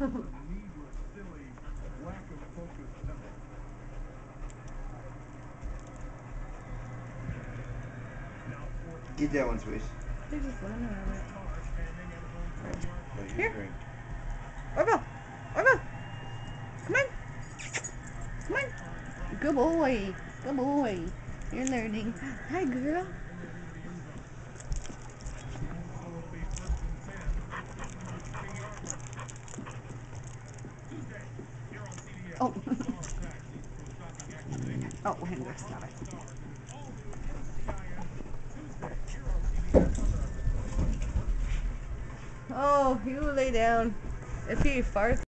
Get that one, Swish. They're just running around it. Here. Orville! Orville! Come on! Come on! Good boy! Good boy! You're learning. Hi, girl! Oh! Oh, Hendrix, stop it. Oh, you lay down. If he farts.